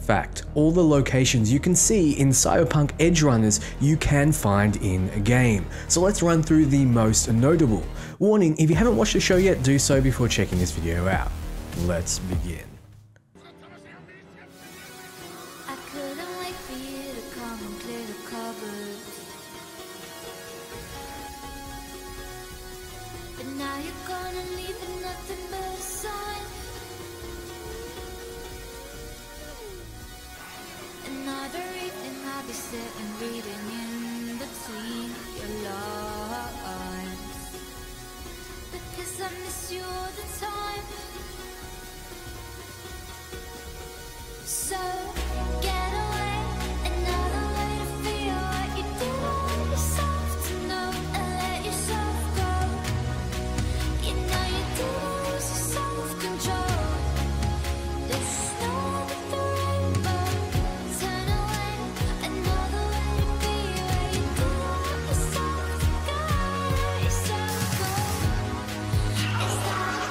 fact, all the locations you can see in Cyberpunk Edgerunners you can find in a game. So let's run through the most notable. Warning, if you haven't watched the show yet, do so before checking this video out. Let's begin. I couldn't wait for you to come and clear the cupboard. But now you're gonna leave with nothing but a sign. Another evening I'll be sitting reading in between your lines, because I miss you all the time. So get away, another way to feel what you do. Want yourself to know and let yourself go. You know you do lose your self-control. There's snow with the rainbow. Turn away, another way to be where you do want yourself to go. Let yourself go. It's like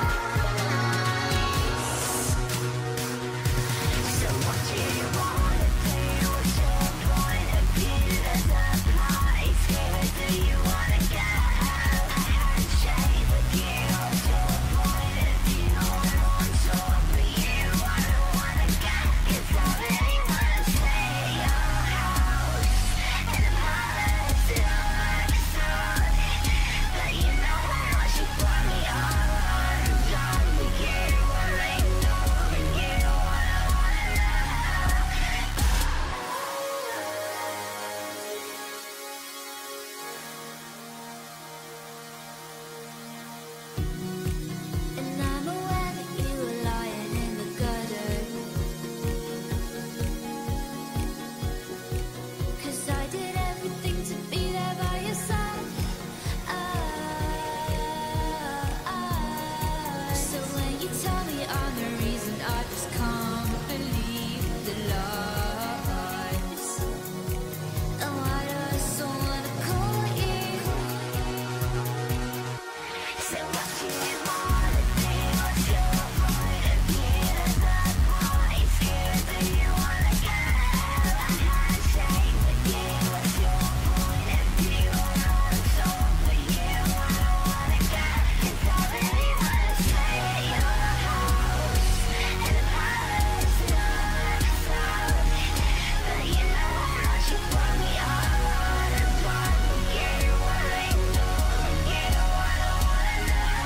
so what do you wanna do? What's your point of view? There's a place here. Do you wanna get out? A handshake with you. What's your point of view? I'm on tour for you. I don't wanna get, 'cause I really wanna stay your house in the palace in Luxor. But you know how much you put me all undone with you. I'm ignoring you. I don't wanna know. And I'm aware that you were lying in the gutter, 'cause I did everything to be there by your side. So when you tell me I'm the reason, I just can't believe the lies. And why do I so wanna call you? So what do you wanna do? What's your point of view? There's a place here. Do you wanna get out? A handshake with you. What's your point of view? I'm on tour for you. I don't wanna get, 'cause I really wanna stay at your house in the palace in Luxor. But you know how much you put me all undone with you. I'm ignoring you. I don't wanna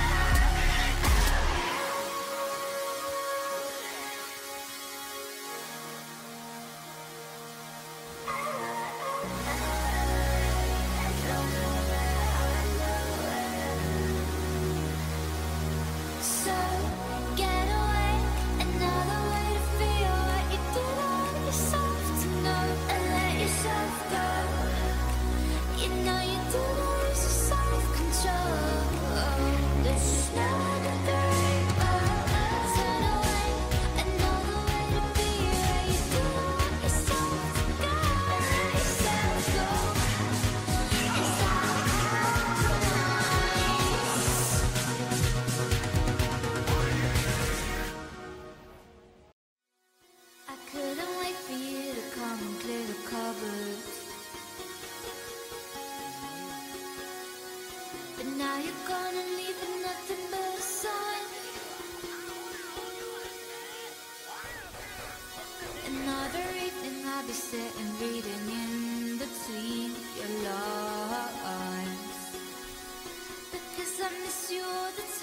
So get away, another way to feel what you do. Want yourself to know and let yourself go. You know you do lose your self-control. There's snow under the rainbow. Turn away, another way to be where you do want yourself to go. Let yourself go. It's like I couldn't wait for you to come and clear the cupboard. But now you're gonna leave with nothing but a sign. Another evening I'll be sitting reading in between your lines, because I miss you all the